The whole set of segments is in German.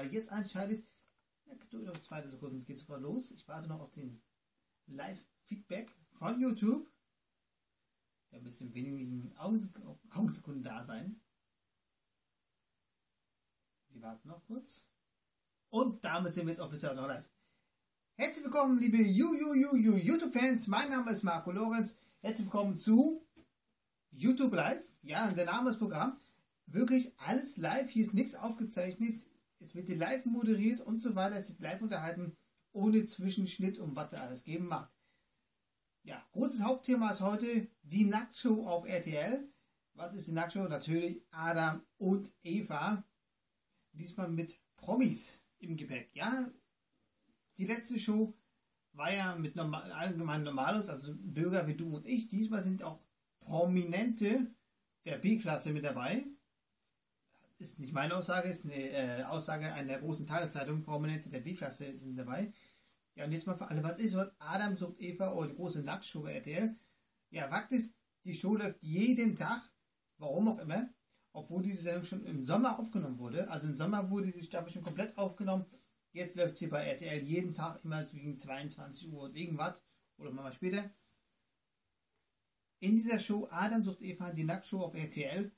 gerade jetzt einschaltet, ja, Geduld auf 2 Sekunden, geht sofort los. Ich warte noch auf den Live-Feedback von YouTube. Der müsste in wenigen Augensekunden da sein. Wir warten noch kurz. Und damit sind wir jetzt offiziell noch live. Herzlich willkommen, liebe YouTube-Fans. Mein Name ist Marco Lorenz. Herzlich willkommen zu YouTube Live. Ja, der Name des Programms. Wirklich alles live. Hier ist nichts aufgezeichnet. Es wird live moderiert und so weiter. Es wird live unterhalten, ohne Zwischenschnitt und was da alles geben mag. Ja, großes Hauptthema ist heute die Nacktshow auf RTL. Was ist die Nacktshow? Natürlich Adam und Eva. Diesmal mit Promis im Gepäck. Ja, die letzte Show war ja mit allgemein Normalos, also Bürger wie du und ich. Diesmal sind auch Prominente der B-Klasse mit dabei. Ist nicht meine Aussage, ist eine Aussage einer großen Tageszeitung. Prominente der B-Klasse sind dabei. Ja, und jetzt mal für alle, was ist heute Adam sucht Eva oder die große Nacktshow bei RTL? Ja, Fakt ist, die Show läuft jeden Tag, warum auch immer, obwohl diese Sendung schon im Sommer aufgenommen wurde. Also im Sommer wurde die Staffel schon komplett aufgenommen. Jetzt läuft sie bei RTL jeden Tag immer so gegen 22 Uhr und irgendwas oder mal später. In dieser Show Adam sucht Eva, die Nacktshow auf RTL,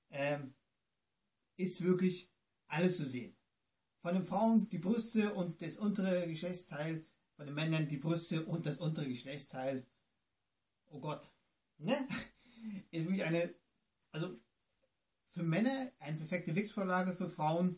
ist wirklich alles zu sehen. Von den Frauen die Brüste und das untere Geschlechtsteil, von den Männern die Brüste und das untere Geschlechtsteil. Oh Gott. Ne? Ist wirklich eine, also für Männer eine perfekte Wichsvorlage, für Frauen,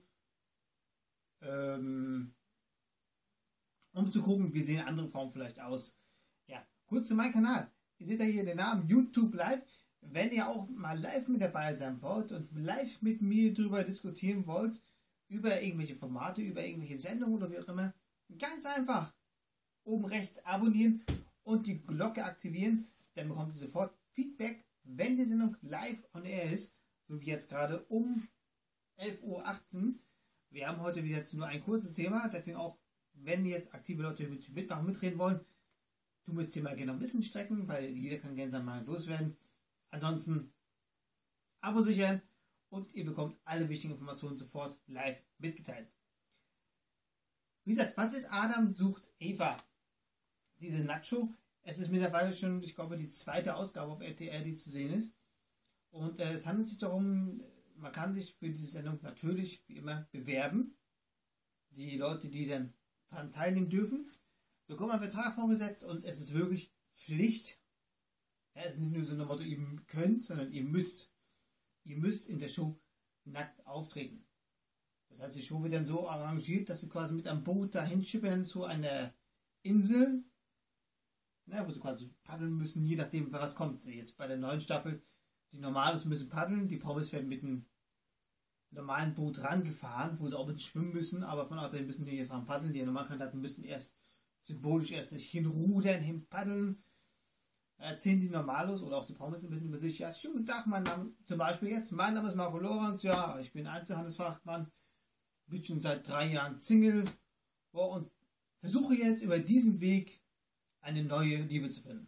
um zu gucken, wie sehen andere Frauen vielleicht aus. Ja, kurz zu meinem Kanal. Ihr seht ja hier den Namen YouTube Live. Wenn ihr auch mal live mit dabei sein wollt und live mit mir darüber diskutieren wollt, über irgendwelche Formate, über irgendwelche Sendungen oder wie auch immer, ganz einfach oben rechts abonnieren und die Glocke aktivieren, dann bekommt ihr sofort Feedback, wenn die Sendung live on air ist, so wie jetzt gerade um 11:18 Uhr. Wir haben heute wieder nur ein kurzes Thema, deswegen auch, wenn jetzt aktive Leute mitmachen, mitreden wollen, du musst hier mal gerne ein bisschen strecken, weil jeder kann gerne seine Meinung loswerden. Ansonsten Abo sichern und ihr bekommt alle wichtigen Informationen sofort live mitgeteilt. Wie gesagt, was ist Adam sucht Eva? Diese Nacktshow. Es ist mittlerweile schon, ich glaube, die 2. Ausgabe auf RTL, die zu sehen ist. Und es handelt sich darum, man kann sich für diese Sendung natürlich, wie immer, bewerben. Die Leute, die dann daran teilnehmen dürfen, bekommen einen Vertrag vorgesetzt und es ist wirklich Pflicht. Ja, es ist nicht nur so ein Motto, ihr könnt, sondern ihr müsst. Ihr müsst in der Show nackt auftreten. Das heißt, die Show wird dann so arrangiert, dass sie quasi mit einem Boot dahin schippern zu einer Insel, wo sie quasi paddeln müssen, je nachdem, was kommt. Jetzt bei der neuen Staffel, die Normales müssen paddeln, die Promis werden mit einem normalen Boot rangefahren, wo sie auch ein bisschen schwimmen müssen, aber von außerdem müssen die jetzt ran paddeln. Die Normalkandidaten müssen erst symbolisch sich hinrudern, hinpaddeln. Erzählen die Normalos oder auch die Promis ein bisschen über sich. Ja, schönen Tag, mein Name, zum Beispiel jetzt, mein Name ist Marco Lorenz, ja, ich bin Einzelhandelsfachmann, bin schon seit 3 Jahren Single und versuche jetzt über diesen Weg eine neue Liebe zu finden.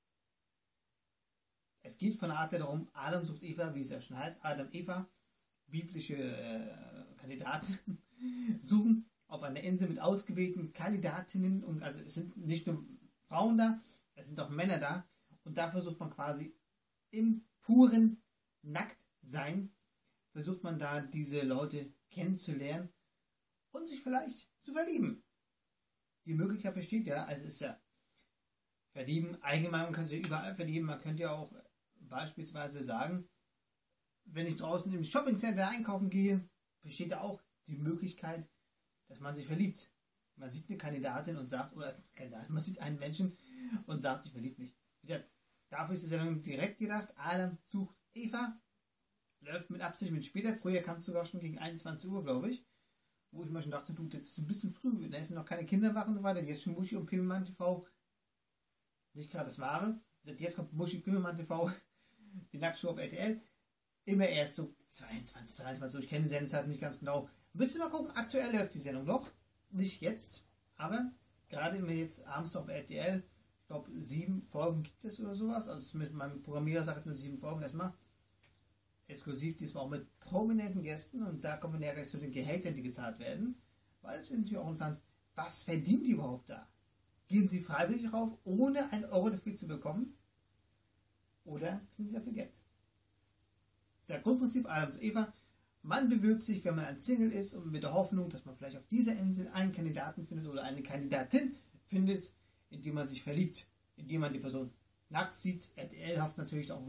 Es geht von der Art darum, Adam sucht Eva, wie es ja schon heißt, Adam, Eva, biblische Kandidaten suchen auf einer Insel mit ausgewählten Kandidatinnen, und also es sind nicht nur Frauen da, es sind auch Männer da. Und da versucht man quasi im puren Nacktsein, versucht man da diese Leute kennenzulernen und sich vielleicht zu verlieben. Die Möglichkeit besteht ja, also ist ja verlieben, allgemein, man kann sich ja überall verlieben, man könnte ja auch beispielsweise sagen, wenn ich draußen im Shoppingcenter einkaufen gehe, besteht da auch die Möglichkeit, dass man sich verliebt. Man sieht eine Kandidatin und sagt, oder man sieht einen Menschen und sagt, ich verliebe mich. Dafür ist die Sendung direkt gedacht. Adam sucht Eva. Läuft mit Absicht mit später. Früher kam es sogar schon gegen 21 Uhr, glaube ich. Wo ich mir schon dachte, du, das ist ein bisschen früh. Da sind noch keine Kinder wach und so weiter. Jetzt schon Muschi und Pimmelmann TV. Nicht gerade das Wahre. Jetzt kommt Muschi Pimmelmann TV. Die Nacktshow auf RTL. Immer erst so 22, 23 Uhr. Ich kenne die Sendezeit nicht ganz genau. Müsst ihr mal gucken. Aktuell läuft die Sendung noch. Nicht jetzt. Aber gerade immer jetzt abends auf RTL. Ich glaube, 7 Folgen gibt es oder sowas. Also mit meinem Programmierer sagt nur 7 Folgen erstmal. exklusiv diesmal auch mit prominenten Gästen und da kommen wir ja gleich zu den Gehältern, die gezahlt werden, weil es ist natürlich auch interessant, was verdient die überhaupt da? Gehen sie freiwillig rauf, ohne einen Euro dafür zu bekommen? Oder kriegen sie dafür Geld? Das ist das Grundprinzip Adam und Eva. Man bewirbt sich, wenn man ein Single ist und mit der Hoffnung, dass man vielleicht auf dieser Insel einen Kandidaten findet oder eine Kandidatin findet, in die man sich verliebt, in die man die Person nackt sieht. RTL hofft natürlich auch,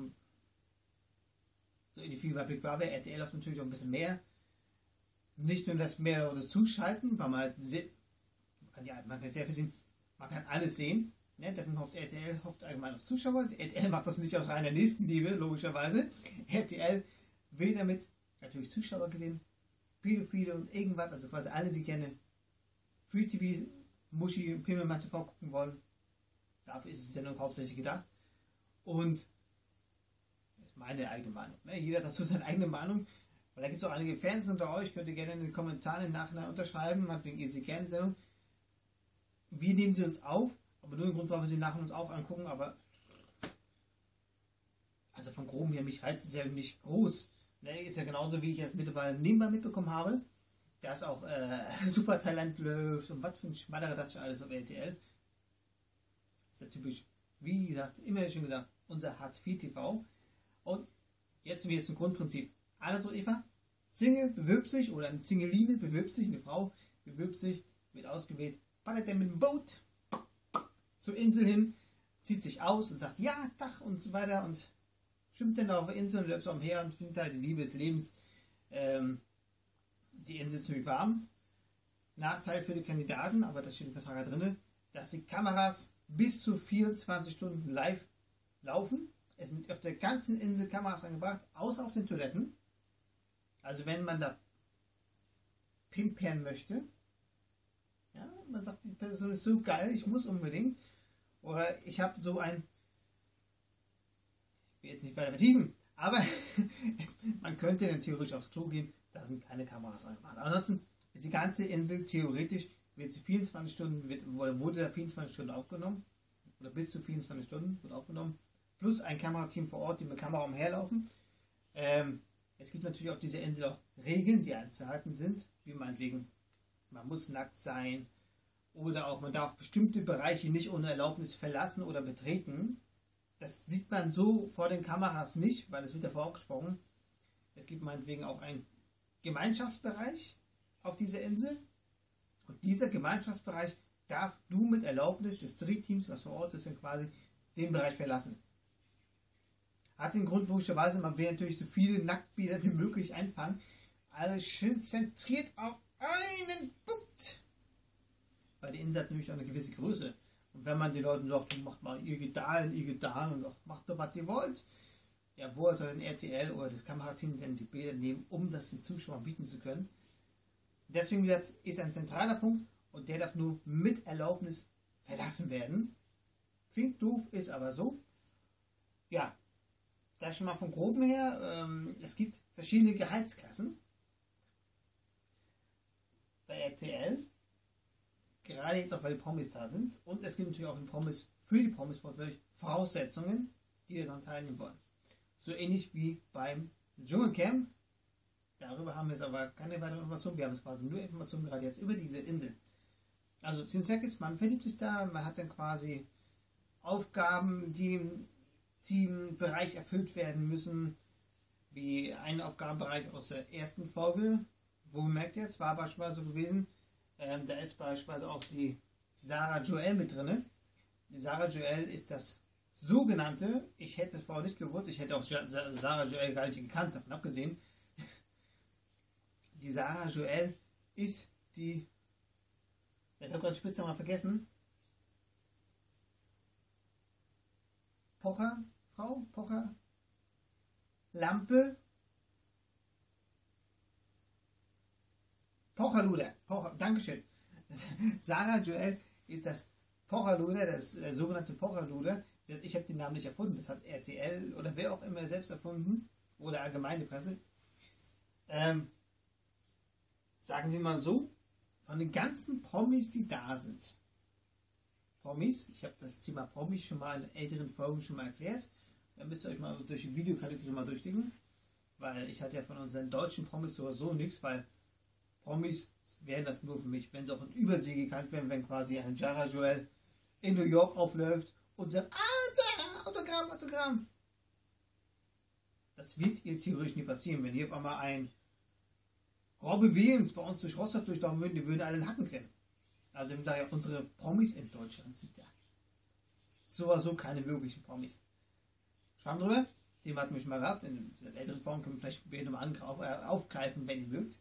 so ähnlich wie bei Big Brother, RTL hofft natürlich auch ein bisschen mehr. Nicht nur das mehr oder das Zuschalten, weil man halt man kann sehr viel sehen, man kann alles sehen. Ne? Deswegen hofft RTL allgemein auf Zuschauer. RTL macht das nicht aus reiner Nächstenliebe, logischerweise. RTL will damit natürlich Zuschauer gewinnen, Pädophile und irgendwas, also quasi alle, die gerne Free TV, Muschi und Pimmelmann TV gucken wollen. Dafür ist die Sendung hauptsächlich gedacht. Und das ist meine eigene Meinung. Ne? Jeder hat dazu seine eigene Meinung. Weil da gibt es auch einige Fans unter euch, könnt ihr gerne in den Kommentaren im Nachhinein unterschreiben, meinetwegen ihr seht gerne die Sendung. Wir nehmen sie uns auf, aber nur im Grund, weil wir sie nachher uns auch angucken, aber also von groben her, mich reizt es ja nicht groß. Ne, ist ja genauso, wie ich es mittlerweile nebenbei mitbekommen habe, dass auch Supertalent läuft und was für ein schmallerer Datsch alles auf RTL. Ist ja typisch, wie gesagt, immer schon gesagt, unser Hartz-IV-TV. Und jetzt wie es ein Grundprinzip. Adam und Eva, Single bewirbt sich oder eine Singeline bewirbt sich, eine Frau bewirbt sich, wird ausgewählt, fährt dann mit dem Boot zur Insel hin, zieht sich aus und sagt ja, Tag und so weiter und schwimmt dann auf der Insel und läuft umher und findet halt die Liebe des Lebens. Die Insel ist natürlich warm. Nachteil für die Kandidaten, aber das steht im Vertrag drin, dass die Kameras bis zu 24 Stunden live laufen. Es sind auf der ganzen Insel Kameras angebracht, außer auf den Toiletten. Also wenn man da pimpern möchte, ja, man sagt, die Person ist so geil, ich muss unbedingt, oder ich habe so ein, ich will jetzt nicht weiter vertiefen, aber man könnte dann theoretisch aufs Klo gehen, da sind keine Kameras angemacht. Ansonsten ist die ganze Insel theoretisch, wird sie 24 Stunden, wurde da 24 Stunden aufgenommen, oder bis zu 24 Stunden wird aufgenommen, plus ein Kamerateam vor Ort, die mit Kamera umherlaufen. Es gibt natürlich auf dieser Insel auch Regeln, die einzuhalten sind, wie meinetwegen, man muss nackt sein oder auch man darf bestimmte Bereiche nicht ohne Erlaubnis verlassen oder betreten. Das sieht man so vor den Kameras nicht, weil es wird davor auch gesprochen. Es gibt meinetwegen auch einen Gemeinschaftsbereich auf dieser Insel und dieser Gemeinschaftsbereich darf du mit Erlaubnis des Drehteams, was vor Ort ist, dann quasi den Bereich verlassen. Hat den Grund logischerweise, man will natürlich so viele Nacktbilder wie möglich einfangen. Alles schön zentriert auf einen Punkt. Weil die Insel hat natürlich auch eine gewisse Größe. Und wenn man den Leuten sagt, macht mal ihr Gedal und macht doch, was ihr wollt. Ja, woher soll denn RTL oder das Kamerateam denn die Bilder nehmen, um das den Zuschauern bieten zu können? Deswegen, wie gesagt, ist ein zentraler Punkt und der darf nur mit Erlaubnis verlassen werden. Klingt doof, ist aber so. Ja. Das schon mal von Groben her, es gibt verschiedene Gehaltsklassen bei RTL, gerade jetzt auch, weil die Promis da sind, und es gibt natürlich auch für die Promis wortwörtlich Voraussetzungen, die daran teilnehmen wollen. So ähnlich wie beim Dschungelcamp, darüber haben wir jetzt aber keine weitere Information, wir haben jetzt quasi nur Informationen gerade jetzt über diese Insel. Also Sinn und Zweck ist, man verliebt sich da, man hat dann quasi Aufgaben, die im Teambereich erfüllt werden müssen, wie ein Aufgabenbereich aus der ersten Folge, wo man merkt jetzt, war beispielsweise so gewesen, da ist beispielsweise auch die Sarah Joel mit drin. Die Sarah Joel ist das sogenannte, ich hätte es vorher nicht gewusst, ich hätte auch Sarah Joel gar nicht gekannt, davon abgesehen. Die Sarah Joel ist die, ich habe gerade Spitznamen mal vergessen, Pocher, Lampe, Pocherluder, Dankeschön. Sarah Joel ist das Pocherluder, das sogenannte Pocherluder. Ich habe den Namen nicht erfunden, das hat RTL oder wer auch immer selbst erfunden oder allgemeine Presse. Sagen wir mal so, von den ganzen Promis, die da sind, ich habe das Thema Promis schon mal in älteren Folgen schon mal erklärt, dann müsst ihr euch mal durch die Videokategorie mal durchdenken, weil ich hatte ja von unseren deutschen Promis sowieso nichts, weil Promis wären das nur für mich, wenn sie auch in Übersee gekannt werden, wenn quasi ein Zara Joel in New York aufläuft und sagt, Zara, Autogramm, Autogramm. Das wird ihr theoretisch nie passieren, wenn hier auf einmal ein Robbie Williams bei uns durch Rostock durchlaufen würde, die würden alle den Hacken kennen. Also ich sage ja, unsere Promis in Deutschland sind ja sowieso keine wirklichen Promis. Schwamm drüber, den hatten wir schon mal gehabt, in der älteren Form können wir vielleicht später nochmal aufgreifen, wenn ihr mögt.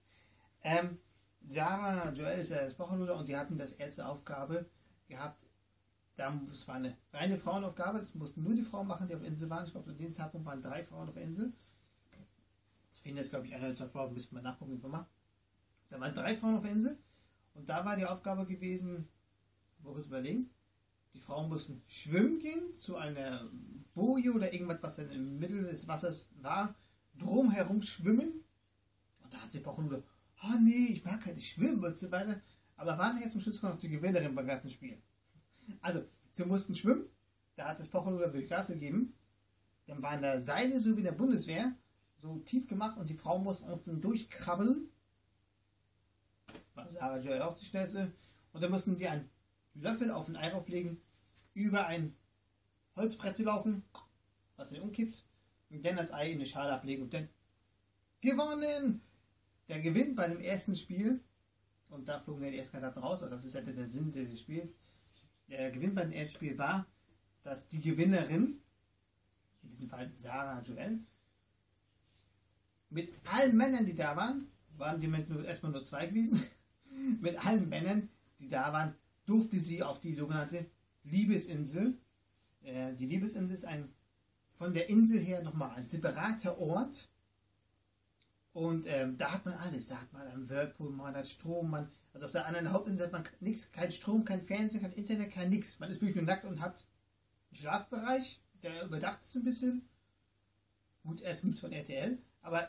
Zara Joel ist ja das Wochenluder und die hatten das erste Aufgabe gehabt. Das war eine reine Frauenaufgabe, das mussten nur die Frauen machen, die auf Insel waren. Ich glaube, zu dem Zeitpunkt waren 3 Frauen auf der Insel. Das fehlen jetzt, glaube ich, 1 oder 2 Frauen, müssen wir nachgucken, wie mal. Da waren 3 Frauen auf der Insel und da war die Aufgabe gewesen, wo wir es überlegen, die Frauen mussten schwimmen gehen zu einer Boje oder irgendwas, was dann im Mittel des Wassers war, drumherum schwimmen. Und da hat sie Pochen gesagt, oh nee, ich mag keine Schwimmen und so weiter. Aber waren jetzt zum Schluss noch die Gewinnerin beim ganzen Spiel. Also, sie mussten schwimmen, da hat das Pocheluder wirklich Gas gegeben. Dann waren da Seile, so wie in der Bundeswehr, so tief gemacht und die Frauen mussten unten durchkrabbeln. War Zara Joel auch die schnellste. Und dann mussten die einen Löffel auf ein Ei rauflegen, über ein Holzbrett laufen, was dann umkippt, und dann das Ei in eine Schale ablegen und dann gewonnen! Der Gewinn bei dem ersten Spiel, und da flogen ja die ersten Kandidaten raus, das ist ja der Sinn dieses Spiels. Der Gewinn bei dem ersten Spiel war, dass die Gewinnerin, in diesem Fall Zara Joel, mit allen Männern, die da waren, die erstmal nur 2 gewesen, mit allen Männern, die da waren, durfte sie auf die sogenannte Liebesinsel. Die Liebesinsel ist von der Insel her nochmal ein separater Ort. Und da hat man alles. Da hat man einen Whirlpool, man hat Strom, also auf der anderen Hauptinsel hat man nichts, kein Strom, kein Fernsehen, kein Internet, kein nix. Man ist wirklich nur nackt und hat einen Schlafbereich, der überdacht ist ein bisschen. Gut, Essen gibt es von RTL, aber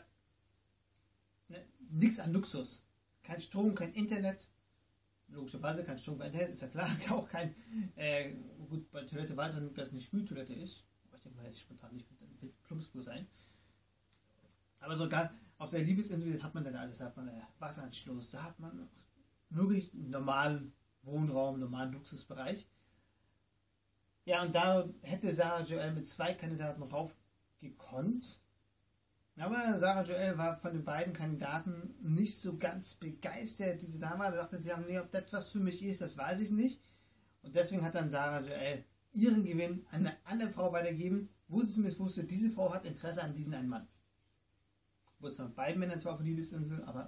nichts an Luxus. Kein Strom, kein Internet. Logischerweise kein Strom, kein Internet, ist ja klar. Auch kein, gut, bei Toilette weiß man, dass es eine Spültoilette ist. Aber ich denke mal, das ist spontan nicht, wird Plumpspur sein. Aber sogar auf der Liebesinsel hat man dann alles. Da hat man Wasseranschluss, da hat man wirklich einen normalen Wohnraum, normalen Luxusbereich. Ja, und da hätte Zara Joel mit 2 Kandidaten rauf gekonnt. Aber Zara Joel war von den beiden Kandidaten nicht so ganz begeistert, die sie da war. Da dachte sie, nee, ob das was für mich ist, das weiß ich nicht. Und deswegen hat dann Zara Joel ihren Gewinn an eine andere Frau weitergegeben, wo sie zumindest wusste, diese Frau hat Interesse an diesen einen Mann. Wusste man beiden Männern zwar auf der Liebesinsel, aber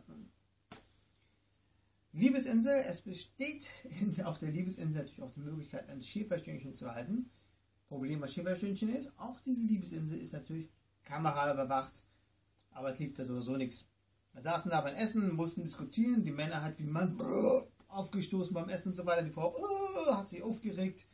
Liebesinsel, es besteht auf der Liebesinsel natürlich auch die Möglichkeit, ein Schäferstündchen zu halten. Problem bei Schäferstündchen ist, auch die Liebesinsel ist natürlich kameraüberwacht, aber es lief da sowieso nichts. Wir saßen da beim Essen, mussten diskutieren, die Männer hat wie Mann aufgestoßen beim Essen und so weiter, die Frau hat sich aufgeregt.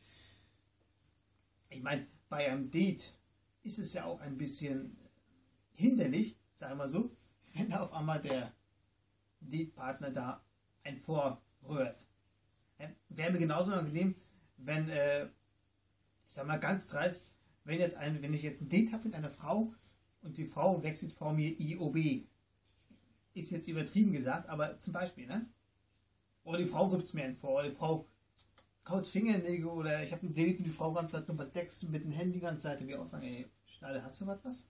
Ich meine, bei einem Date ist es ja auch ein bisschen hinderlich, sagen wir mal so, wenn da auf einmal der Datepartner da ein vorrührt. Wäre mir genauso angenehm, wenn, ich sag mal ganz dreist, wenn ich jetzt ein Date habe mit einer Frau und die Frau wechselt vor mir IOB. Ist jetzt übertrieben gesagt, aber zum Beispiel, ne? Oder die Frau gibt es mir einen vor, oder die Frau kaut Fingernägel, oder ich habe ein Date und die Frau ganz Zeit nur Decks mit dem Handy die ganze Zeit, wie auch sagen, ey, Schneide, hast du was?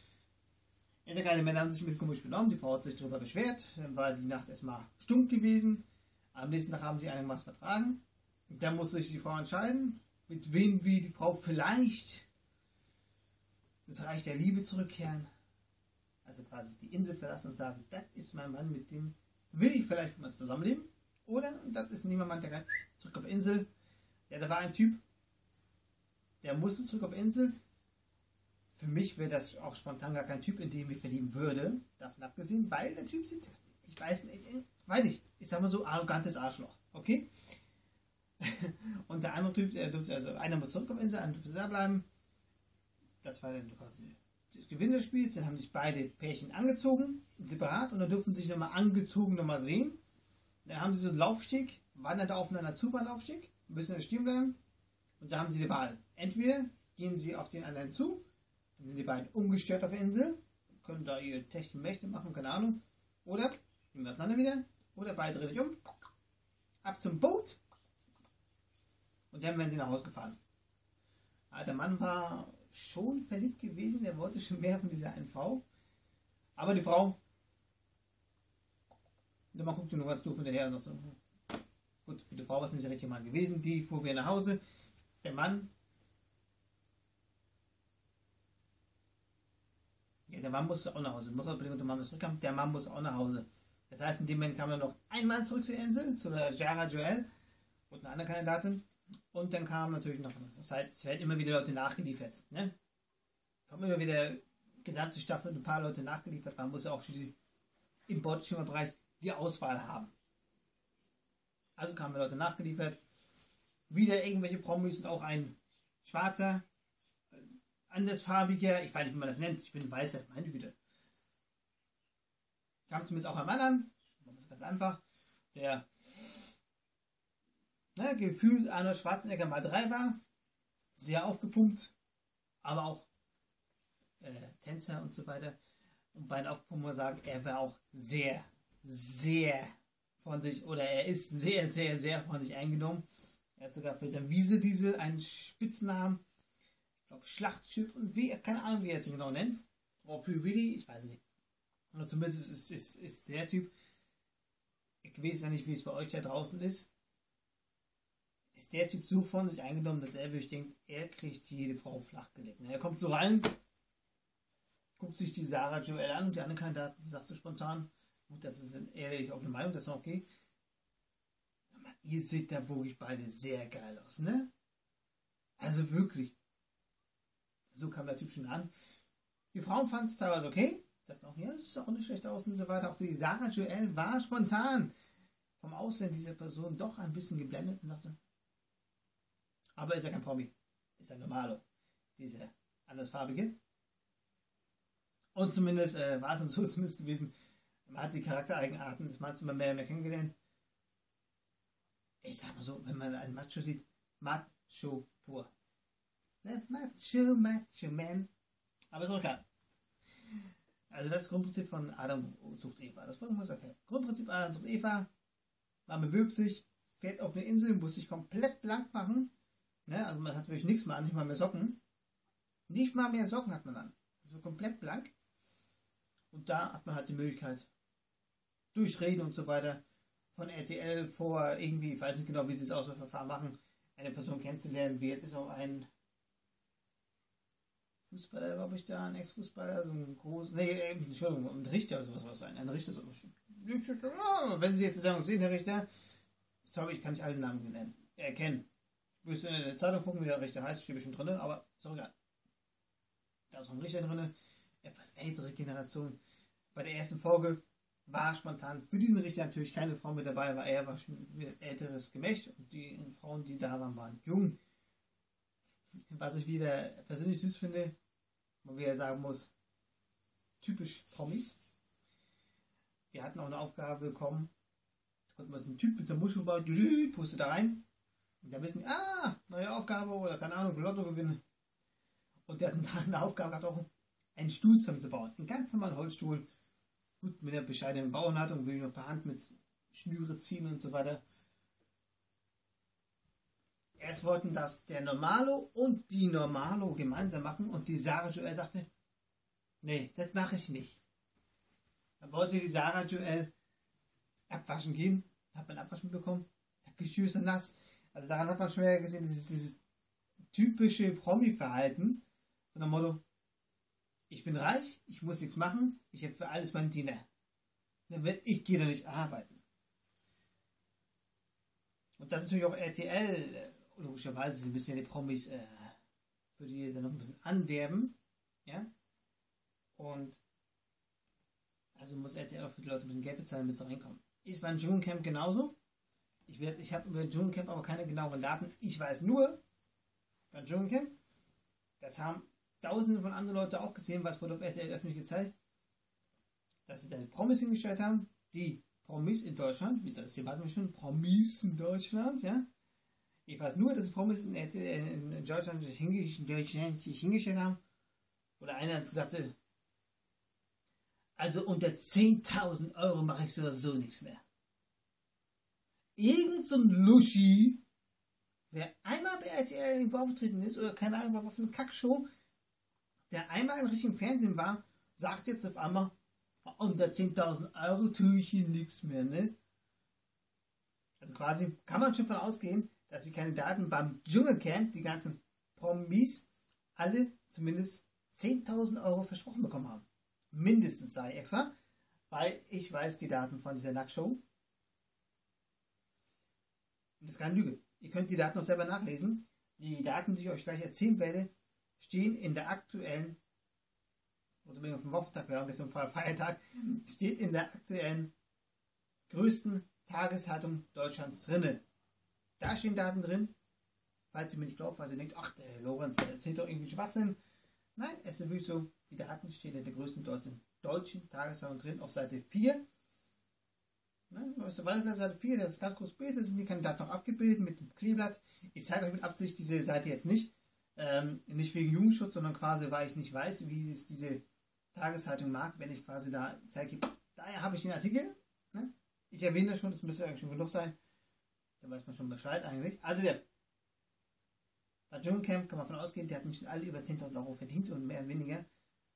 Ja, der geile Männer haben sich ein bisschen komisch benommen, die Frau hat sich darüber beschwert, dann war die Nacht erstmal stumm gewesen, am nächsten Tag haben sie einigermaßen vertragen, und dann musste sich die Frau entscheiden, mit wem wie die Frau vielleicht das Reich der Liebe zurückkehren, also quasi die Insel verlassen und sagen, das ist mein Mann, mit dem will ich vielleicht mal zusammenleben, oder das ist niemand, der kann zurück auf Insel. Ja, da war ein Typ, der musste zurück auf Insel. Für mich wäre das auch spontan gar kein Typ, in den ich mich verlieben würde, davon abgesehen, weil der Typ sieht, ich weiß nicht, ich sag mal so, arrogantes Arschloch, okay? Und der andere Typ, der durfte, also einer muss zurück auf Insel, einer durfte da bleiben. Das war dann quasi das Gewinn des Spiels, dann haben sich beide Pärchen angezogen, separat, und dann durften sie sich nochmal angezogen nochmal sehen. Dann haben sie so einen Laufsteg, wandern da aufeinander zu beim Laufsteg, ein bisschen stehen bleiben, und da haben sie die Wahl. Entweder gehen sie auf den anderen zu, dann sind die beiden ungestört auf der Insel, können da ihr Technik-Mächte machen, keine Ahnung. Oder gehen wir auseinander wieder. Oder beide drehen sich um. Ab zum Boot. Und dann werden sie nach Hause gefahren. Der Mann war schon verliebt gewesen, der wollte schon mehr von dieser einen Frau. Aber die Frau, der Mann guckte nur ganz doof hinterher und sagte, gut, für die Frau war es nicht der richtige Mann gewesen, die fuhr wieder nach Hause. Der Mann musste auch nach Hause. Der Mann zurückkam, der Mann musste auch nach Hause. Das heißt, in dem Moment kam dann noch ein Mann zurück zur Insel, zu der Zara Joel und eine andere Kandidatin. Und dann kam natürlich noch, das heißt, es werden immer wieder Leute nachgeliefert. Ne? Kommt immer wieder gesamte Staffel mit ein paar Leute nachgeliefert. Man muss ja auch schließlich im Bordschirmerbereich die Auswahl haben. Also kamen Leute nachgeliefert. Wieder irgendwelche Promis und auch ein schwarzer, andersfarbiger, ich weiß nicht, wie man das nennt, ich bin weißer, meine Güte. Kam zumindest auch ein Mann an, das ist ganz einfach, der gefühlt Arnold Schwarzenegger mal 3 war, sehr aufgepumpt, aber auch Tänzer und so weiter. Und bei den Aufpumpen muss man sagen, er war auch sehr, sehr von sich, oder er ist sehr, sehr, sehr von sich eingenommen. Er hat sogar für sein Wiesediesel einen Spitznamen, ich glaube Schlachtschiff und keine Ahnung, wie er es genau nennt. Wofür Willi, ich weiß nicht. Und zumindest ist der Typ, ich weiß ja nicht, wie es bei euch da draußen ist der Typ so von sich eingenommen, dass er wirklich denkt, er kriegt jede Frau flachgelegt. Er kommt so rein, guckt sich die Zara Joel an und die anderen Kandidaten, sagt so spontan, gut, das ist ehrlich auf eine Meinung, das ist okay. Ihr seht da wirklich beide sehr geil aus, ne? Also wirklich. So kam der Typ schon an. Die Frauen fanden es teilweise okay. Sagten auch, ja, das ist auch nicht schlecht aus und so weiter. Auch die Zara Joel war spontan vom Aussehen dieser Person doch ein bisschen geblendet und sagte, aber ist ja kein Promi. Ist ja Normalo. Dieser andersfarbige. Und zumindest war es dann so zumindest gewesen, man hat die Charaktereigenarten des Manns immer mehr und mehr kennengelernt. Ich sag mal so, wenn man einen Macho sieht, Macho pur. Ne? Macho Man. Aber ist auch egal. Also das Grundprinzip von Adam sucht Eva. Das wollen wir mal okay. Grundprinzip Adam sucht Eva. Man bewirbt sich, fährt auf eine Insel, muss sich komplett blank machen. Ne? Also man hat wirklich nichts mehr an, nicht mal mehr Socken. Nicht mal mehr Socken hat man an. Also komplett blank. Und da hat man halt die Möglichkeit, durch Reden und so weiter, von RTL vor irgendwie, ich weiß nicht genau, wie sie das Auswahlverfahren machen, eine Person kennenzulernen, wie jetzt ist auch ein Fußballer, glaube ich, da, ein Ex-Fußballer, so ein großes, Entschuldigung, ein Richter oder sowas sein, ein Richter, wenn Sie jetzt sagen, sehen, Herr Richter, sorry, ich kann nicht alle Namen nennen, erkennen. Ich müsste in der Zeitung gucken, wie der Richter heißt, steht bestimmt drin, aber ist auch egal. Da ist auch ein Richter drin, etwas ältere Generation. Bei der ersten Folge war spontan für diesen Richter natürlich keine Frau mit dabei, weil er war schon ein älteres Gemächt und die Frauen, die da waren, waren jung. Was ich wieder persönlich süß finde, wo wir sagen muss, typisch Promis. Die hatten auch eine Aufgabe bekommen, da konnte man einen Typ mit der Muschel bauen, pustet da rein und da wissen, neue Aufgabe oder keine Ahnung, Lotto gewinnen. Und der hat eine Aufgabe gehabt, auch einen Stuhl zusammenzubauen. Einen ganz normalen Holzstuhl. Gut, mit der bescheidenen Bauanleitung will ich noch per Hand mit Schnüre ziehen und so weiter. Erst wollten das der Normalo und die Normalo gemeinsam machen und die Zara Joel sagte, nee, das mache ich nicht. Dann wollte die Zara Joel abwaschen gehen, hat man Abwaschen bekommen, das Geschirr ist nass. Also daran hat man schon mal gesehen, dieses typische Promi-Verhalten, so nach dem Motto, ich bin reich, ich muss nichts machen, ich habe für alles meinen Diener. Ich gehe da nicht arbeiten. Und das ist natürlich auch RTL, logischerweise, sie müssen ja die Promis für die Sendung ein bisschen anwerben. Ja? Und also muss RTL auch für die Leute ein bisschen Geld bezahlen, damit sie reinkommen. Ist beim Dschungelcamp genauso. Ich habe über Dschungelcamp aber keine genauen Daten. Ich weiß nur, beim Dschungelcamp, das haben Tausende von anderen Leuten auch gesehen, was wurde auf RTL öffentlich gezeigt, dass sie dann Promis hingestellt haben, die Promis in Deutschland, wie gesagt, das Thema hatten wir schon, Promis in Deutschland, ja. Ich weiß nur, dass die Promis in Deutschland sich hingestellt haben, oder einer hat gesagt, Also unter 10.000 Euro mache ich sowieso nichts mehr. Irgend so ein Luschi, der einmal bei RTL irgendwo aufgetreten ist, oder keine Ahnung, was für eine Kackshow, der einmal im richtigen Fernsehen war, sagt jetzt auf einmal, unter 10.000 Euro tue ich hier nichts mehr, ne? Also quasi kann man schon davon ausgehen, dass die Kandidaten beim Dschungelcamp, die ganzen Promis, alle zumindest 10.000 Euro versprochen bekommen haben. Mindestens, sage ich extra, weil ich weiß die Daten von dieser Nacktshow. Und das ist keine Lüge. Ihr könnt die Daten noch selber nachlesen. Die Daten, die ich euch gleich erzählen werde, stehen in der aktuellen, oder bin ich auf dem Wochentag, wir haben gestern Feiertag, steht in der aktuellen größten Tageszeitung Deutschlands drinne. Da stehen Daten drin, falls ihr mir nicht glaubt, falls ihr denkt, ach, der Lorenz, der erzählt doch irgendwie Schwachsinn. Nein, es ist wirklich so, die Daten stehen in der größten deutschen Tageszeitung drin, auf Seite 4. Ne, Seite 4, das ist ganz groß Bild, das sind die Kandidaten noch abgebildet mit dem Kleeblatt. Ich zeige euch mit Absicht diese Seite jetzt nicht. Nicht wegen Jugendschutz, sondern quasi, weil ich nicht weiß, wie es diese Tageszeitung mag, wenn ich quasi da zeige, daher habe ich den Artikel. Ne? Ich erwähne das schon, das müsste eigentlich schon genug sein. Da weiß man schon Bescheid eigentlich. Also ja, bei Dschungelcamp kann man davon ausgehen, die hatten nicht alle über 10.000 Euro verdient und mehr und weniger.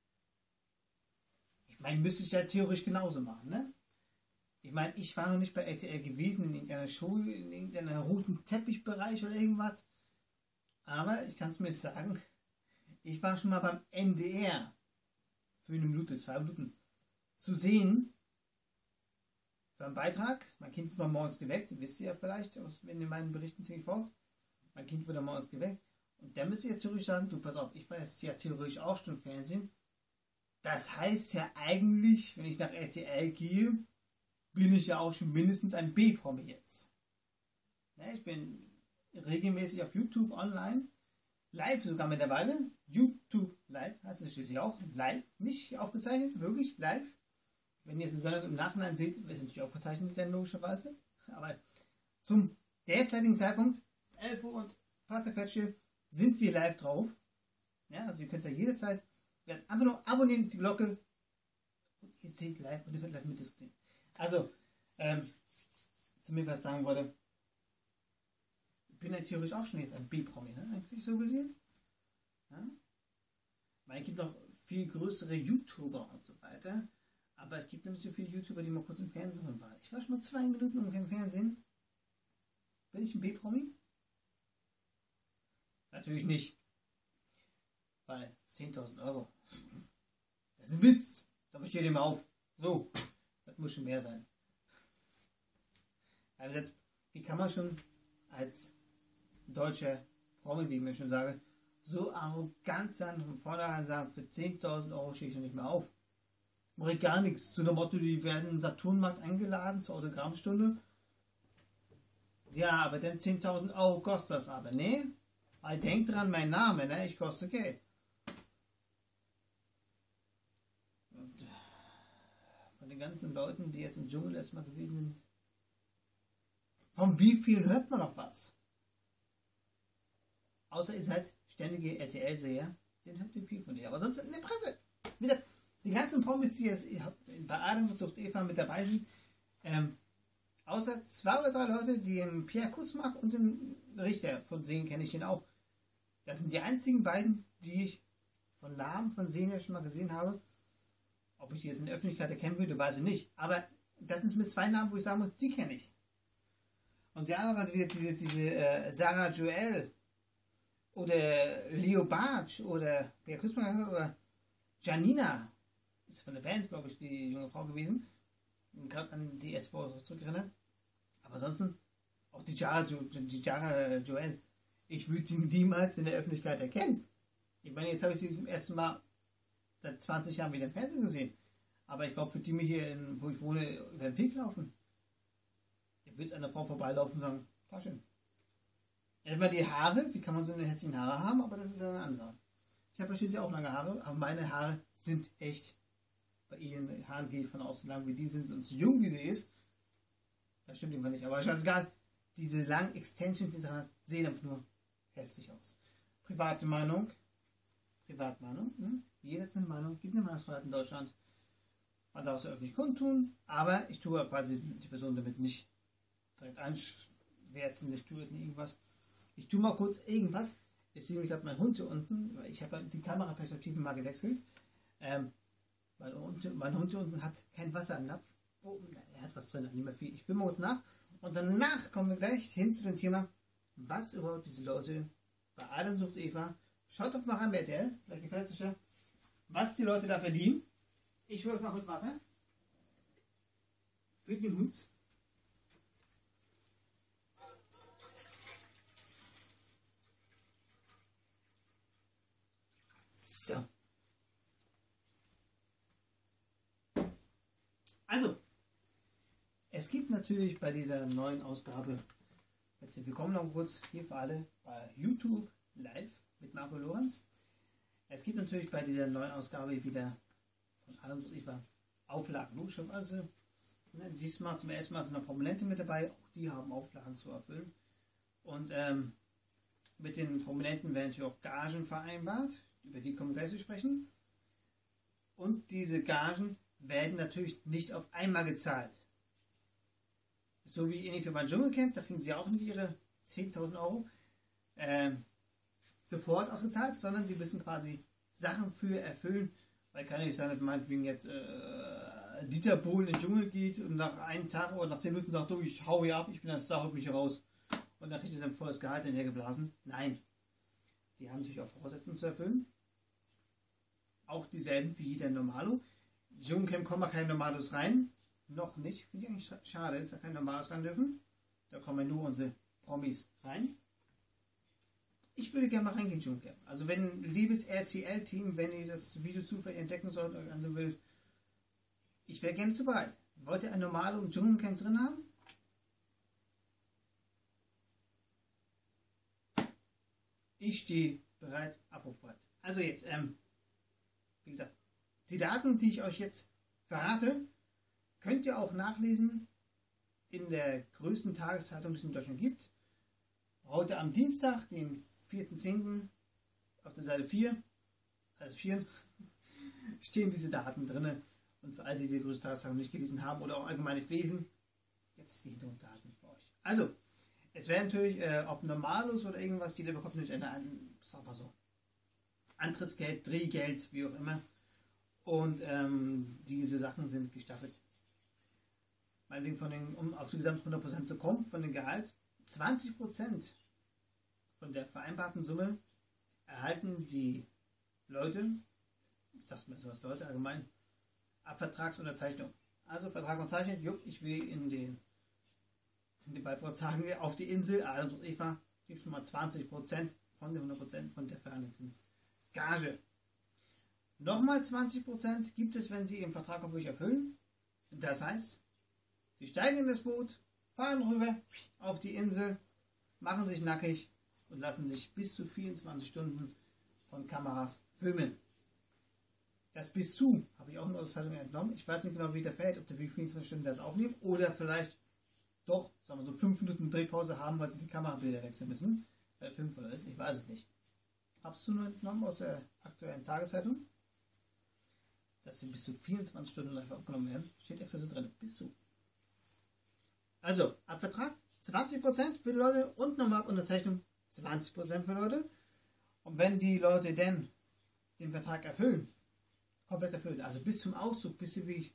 Ich meine, müsste ich ja theoretisch genauso machen, ne? Ich meine, ich war noch nicht bei RTL gewesen, in irgendeiner Show, in irgendeiner roten Teppichbereich oder irgendwas. Aber ich kann es mir sagen, ich war schon mal beim NDR für 1 Minute, 2 Minuten zu sehen. Für einen Beitrag. Mein Kind wurde morgens geweckt, wisst ihr ja vielleicht, wenn ihr meinen Berichten folgt. Mein Kind wurde morgens geweckt. Und dann müsst ihr ja theoretisch sagen, du pass auf, ich war jetzt ja theoretisch auch schon im Fernsehen. Das heißt ja eigentlich, wenn ich nach RTL gehe, bin ich ja auch schon mindestens ein B-Promi jetzt. Ja, ich bin regelmäßig auf YouTube online, live sogar mittlerweile. YouTube live, heißt es schließlich auch live, nicht aufgezeichnet, wirklich live. Wenn ihr es im Nachhinein seht, ist es natürlich aufgezeichnet, dann logischerweise. Aber zum derzeitigen Zeitpunkt, 11 Uhr und ein paar zerquetsche, sind wir live drauf. Ja, also ihr könnt da jederzeit, einfach nur abonnieren, die Glocke, und ihr seht live und ihr könnt live mitdiskutieren. Also, zu mir was sagen wollte, ich bin ja theoretisch auch schon jetzt ein B-Promi, ne? Eigentlich so gesehen. Ja? Es gibt noch viel größere YouTuber und so weiter, aber es gibt noch nicht so viele YouTuber, die mal kurz im Fernsehen waren. Ich war schon mal 2 Minuten im Fernsehen. Bin ich ein B-Promi? Natürlich nicht. Weil 10.000 Euro. Das ist ein Witz. Da steht ihr mal auf. So. Das muss schon mehr sein. Also, wie kann man schon als deutscher Promi, wie ich mir schon sage, so arrogant sein und von vornherein sagen, für 10.000 Euro stehe ich schon nicht mehr auf. Mache ich gar nichts. Zu dem Motto, die werden im Saturnmarkt eingeladen zur Autogrammstunde. Ja, aber dann 10.000 Euro kostet das aber. Nee, weil denkt dran, mein Name, ne? Ich koste Geld. Und von den ganzen Leuten, die jetzt im Dschungel erstmal gewesen sind, von wie vielen hört man noch was? Außer ihr seid ständige RTL-Seher, den hört ihr viel von dir. Aber sonst in der Presse. Wieder die ganzen Promis, die jetzt bei Adam und Sucht Eva mit dabei sind, außer 2 oder 3 Leute, die den Pierre Kusmak und den Richter von Sehen kenne ich ihn auch. Das sind die einzigen beiden, die ich von Namen von Sehen ja schon mal gesehen habe. Ob ich die jetzt in der Öffentlichkeit erkennen würde, weiß ich nicht. Aber das sind zumindest 2 Namen, wo ich sagen muss, die kenne ich. Und die andere hat wieder diese Sarah Joel oder Leo Bartsch oder Pierre Kusmak oder Janina. Ist von der Band, glaube ich, die junge Frau gewesen. Gerade an die SV zurückerinnere. Aber ansonsten auch die Jara Joel. Ich würde sie niemals in der Öffentlichkeit erkennen. Ich meine, jetzt habe ich sie zum ersten Mal seit 20 Jahren wieder im Fernsehen gesehen. Aber ich glaube, für die mir hier, wo ich wohne, über den Weg laufen. Ich würde an der Frau vorbeilaufen und sagen, Taschen. Etwa die Haare, wie kann man so eine hässlichen Haare haben, aber das ist ja eine andere Sache. Ich habe ja schließlich auch lange Haare, aber meine Haare sind echt. Bei ihren Haaren gehe ich von aus, so lang wie die sind und so jung wie sie ist. Das stimmt jedenfalls nicht, aber scheißegal. Diese langen Extensions, die dran hat, sehen einfach nur hässlich aus. Private Meinung. Privatmeinung, ne? Jeder hat seine Meinung. Gibt eine Meinungsfreiheit in Deutschland. Man darf es öffentlich kundtun, aber ich tue quasi die Person damit nicht direkt anschwärzen, ich tue irgendwas. Ich tue mal kurz irgendwas. Ich sehe mich gerade mein Hund hier unten, weil ich habe die Kameraperspektiven mal gewechselt. Mein Hund hier unten hat kein Wasser im Napf. Oh, er hat was drin, nicht mehr viel. Ich filme uns nach und danach kommen wir gleich hin zu dem Thema, was überhaupt diese Leute bei Adam sucht Eva. Schaut doch mal rein bei RTL, vielleicht gefällt es euch ja, was die Leute da verdienen. Ich hole mal kurz Wasser für den Hund. So. Also, es gibt natürlich bei dieser neuen Ausgabe, jetzt willkommen noch kurz hier für alle bei YouTube live mit Marco Lorenz. Es gibt natürlich bei dieser neuen Ausgabe wieder von Adam und Eva Auflagen. Logischerweise, diesmal zum ersten Mal sind noch Prominente mit dabei, auch die haben Auflagen zu erfüllen. Und mit den Prominenten werden natürlich auch Gagen vereinbart, über die kommen wir gleich zu sprechen. Und diese Gagen werden natürlich nicht auf einmal gezahlt. So wie ähnlich wie beim Dschungelcamp, da kriegen sie auch nicht ihre 10.000 Euro sofort ausgezahlt, sondern die müssen quasi Sachen für erfüllen. Weil kann ja nicht sein, dass meinetwegen jetzt Dieter Bohlen in den Dschungel geht und nach einem Tag oder nach 10 Minuten sagt, du, ich hau hier ab, ich bin ein Star, hol mich hier raus. Und dann kriegt er sein volles Gehalt hintergeblasen. Nein. Die haben natürlich auch Voraussetzungen zu erfüllen. Auch dieselben wie jeder Normalo. Dschungelcamp kommen da keine Normalos rein. Noch nicht. Finde ich eigentlich schade, dass da keine Normalos rein dürfen. Da kommen nur unsere Promis rein. Ich würde gerne mal reingehen, Dschungelcamp. Also wenn, liebes RTL-Team, wenn ihr das Video zufällig entdecken sollt, euch ansehen will, ich wäre gerne zu bereit. Wollt ihr ein Normalo im Dschungelcamp drin haben? Ich stehe bereit, abrufbereit. Also jetzt, wie gesagt, die Daten, die ich euch jetzt verrate, könnt ihr auch nachlesen in der größten Tageszeitung, die es in Deutschland gibt. Heute am Dienstag, den 4.10. auf der Seite 4, also 4, stehen diese Daten drin. Und für alle, die die größte Tageszeitung nicht gelesen haben oder auch allgemein nicht lesen, jetzt die Hintergrunddaten für euch. Also, es werden natürlich, ob Normalos oder irgendwas, jeder bekommt natürlich sag mal so, Antrittsgeld, Drehgeld, wie auch immer. Und diese Sachen sind gestaffelt. Meinetwegen um auf die gesamten 100% zu kommen, von dem Gehalt, 20% von der vereinbarten Summe erhalten die Leute, ich sag's mal so als Leute allgemein, ab Vertragsunterzeichnung. Also Vertrag unterzeichnet, ich will in den Beitrag sagen wir, auf die Insel Adam und Eva gibt es schon mal 20% von den 100% von der verhandelten Gage. Nochmal 20% gibt es, wenn sie ihren Vertrag auch wirklich erfüllen. Das heißt, sie steigen in das Boot, fahren rüber auf die Insel, machen sich nackig und lassen sich bis zu 24 Stunden von Kameras filmen. Das bis zu habe ich auch nur aus der Zeitung entnommen. Ich weiß nicht genau, wie der fällt, ob der wie 24 Stunden das aufnimmt oder vielleicht doch, sagen wir so 5 Minuten Drehpause haben, weil sie die Kamerabilder wechseln müssen, weil der Film voll ist. Ich weiß es nicht. Habst du nur entnommen aus der aktuellen Tageszeitung? Dass sie bis zu 24 Stunden live aufgenommen werden. Steht extra so drin. Bis zu. Also, ab Vertrag 20% für die Leute und nochmal ab Unterzeichnung 20% für Leute. Und wenn die Leute denn den Vertrag erfüllen, komplett erfüllen, also bis zum Auszug, bis sie wie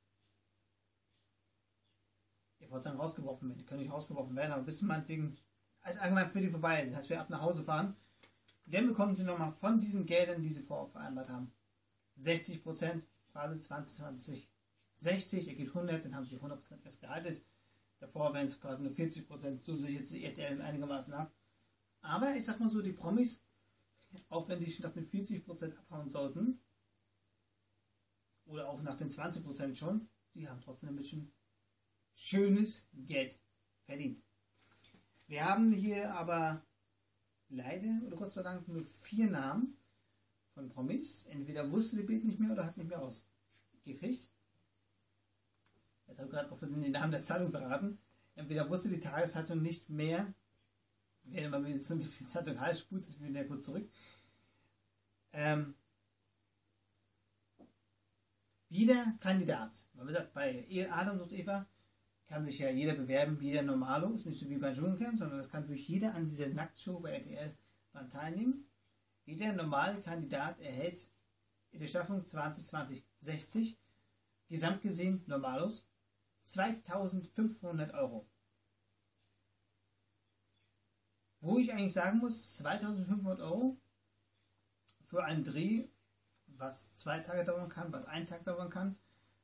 ich wollte sagen rausgeworfen werden, die können nicht rausgeworfen werden, aber bis meinetwegen, als allgemein für die vorbei ist, das heißt wir ab nach Hause fahren, dann bekommen sie nochmal von diesen Geldern, die sie vorher vereinbart haben, 60%, quasi 20, 20, 60, ergibt 100, dann haben sie 100% des Gehaltes. Davor wären es quasi nur 40%, so sichert sie RTL einigermaßen ab. Aber ich sag mal so, die Promis, auch wenn die schon nach den 40% abhauen sollten, oder auch nach den 20% schon, die haben trotzdem ein bisschen schönes Geld verdient. Wir haben hier aber leider, oder Gott sei Dank, nur 4 Namen von Promis. Entweder wusste die Bild nicht mehr oder hat nicht mehr ausgekriegt. Jetzt habe ich gerade auch den Namen der Zeitung verraten. Entweder wusste die Tageszeitung nicht mehr, wenn man wie die Zeitung heißt, spult es wieder kurz zurück. Jeder Kandidat, weil gesagt, bei Adam sucht Eva kann sich ja jeder bewerben, jeder Normalo, ist nicht so wie bei Dschungelcamp, sondern das kann wirklich jeder an dieser Nacktshow bei RTL daran teilnehmen. Jeder normale Kandidat erhält in der Staffel 2020-60 gesamt gesehen Normalos 2.500 Euro. Wo ich eigentlich sagen muss, 2.500 Euro für einen Dreh, was 2 Tage dauern kann, was 1 Tag dauern kann,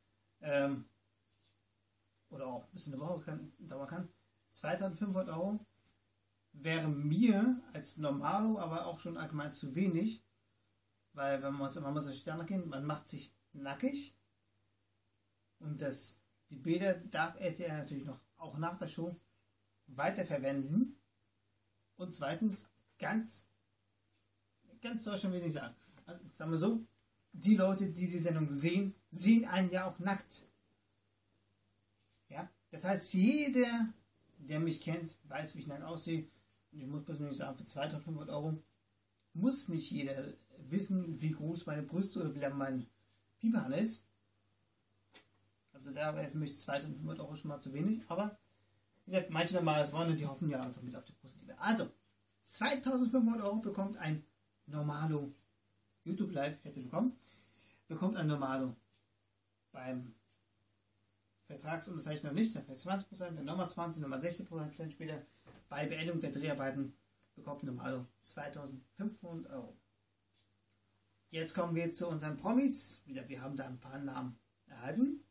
oder auch ein bisschen eine Woche dauern kann, 2.500 Euro wäre mir als Normalo, aber auch schon allgemein zu wenig, weil man muss danach gehen, man macht sich nackig und die Bilder darf RTL natürlich noch auch nach der Show weiterverwenden und zweitens ganz Deutschland will ich sagen, also sagen wir so, die Leute, die Sendung sehen, sehen einen ja auch nackt. Ja? Das heißt, jeder, der mich kennt, weiß, wie ich nackt aussehe. Und ich muss persönlich sagen, für 2.500 Euro muss nicht jeder wissen, wie groß meine Brüste oder wie lang mein Piepern ist. Also da wäre für mich 2.500 Euro schon mal zu wenig. Aber wie gesagt, manche normales wollen, die hoffen ja damit auf die Brustliebe. Also, 2.500 Euro bekommt ein Normalo YouTube Live, herzlich willkommen, bekommt ein Normalo beim Vertragsunterzeichner nicht, dann vielleicht 20%, dann nochmal 20%, nochmal 60% später. Bei Beendigung der Dreharbeiten bekommt Normalo 2.500 Euro. Jetzt kommen wir zu unseren Promis. Wieder, wir haben da ein paar Namen erhalten.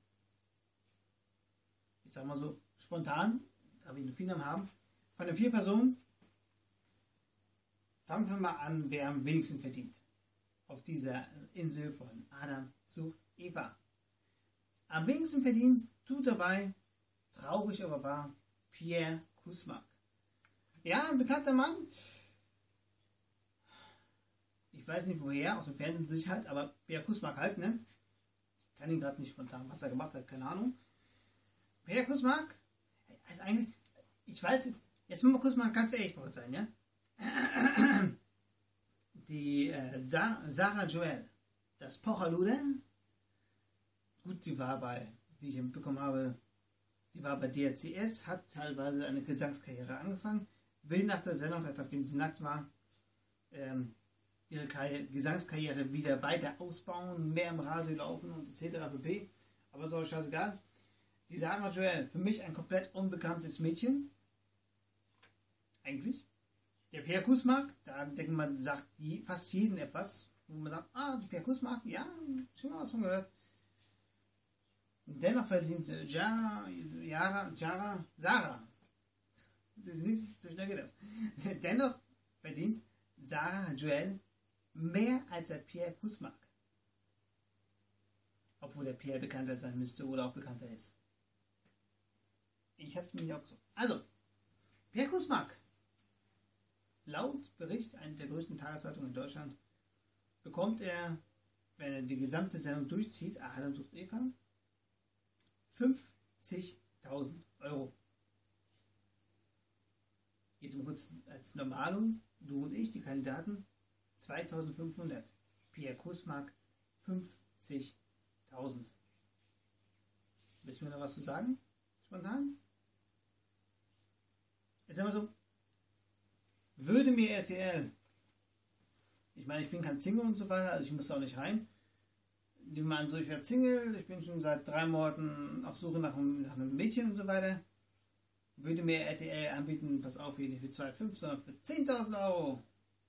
Ich sag mal so spontan, da wir noch viele Namen haben. Von den 4 Personen fangen wir mal an, wer am wenigsten verdient. Auf dieser Insel von Adam sucht Eva. Am wenigsten verdient tut dabei, traurig aber wahr, Pierre Kusmak. Ja, ein bekannter Mann. Ich weiß nicht woher, aus dem Fernsehen sich halt, aber Pierre Kusmak halt, ne? Ich kann ihn gerade nicht spontan, was er gemacht hat, keine Ahnung. Pierre Kusmak ist eigentlich, ich weiß jetzt muss mal kurz mal ganz ehrlich kurz sein, ja? Die Sarah Joel, das Pocherluder, gut, die war bei, wie ich mitbekommen habe, die war bei DRCS, hat teilweise eine Gesangskarriere angefangen, will nach der Sendung, nachdem sie nackt war, ihre Gesangskarriere wieder weiter ausbauen, mehr im Radio laufen und etc. pp. Aber ist auch scheißegal. Die Sarah Joel, für mich ein komplett unbekanntes Mädchen. Eigentlich. Der Pierre Kusmak, da denke man, sagt fast jeden etwas, wo man sagt, Pierre Kusmak, ja, schon mal was von gehört. Und dennoch verdient Sarah, so schnell geht das. Dennoch verdient Sarah Joel mehr als der Pierre Kusmak. Obwohl der Pierre bekannter sein müsste oder auch bekannter ist. Ich habe es mir nicht auch so. Also, Pierre Kusmak. Laut Bericht einer der größten Tageszeitungen in Deutschland bekommt er, wenn er die gesamte Sendung durchzieht, Adam sucht Eva, 50.000 Euro. Jetzt mal kurz als Normalo, du und ich, die Kandidaten, 2.500. Pierre Kusmak, 50.000. Willst du mir noch was zu sagen? Spontan? Jetzt sagen wir so, würde mir RTL, ich meine, ich bin kein Single und so weiter, also ich muss da auch nicht rein. Die meinen so, ich werde Single, ich bin schon seit 3 Monaten auf Suche nach einem Mädchen und so weiter. Würde mir RTL anbieten, pass auf, hier nicht für 2,5, sondern für 10.000 Euro.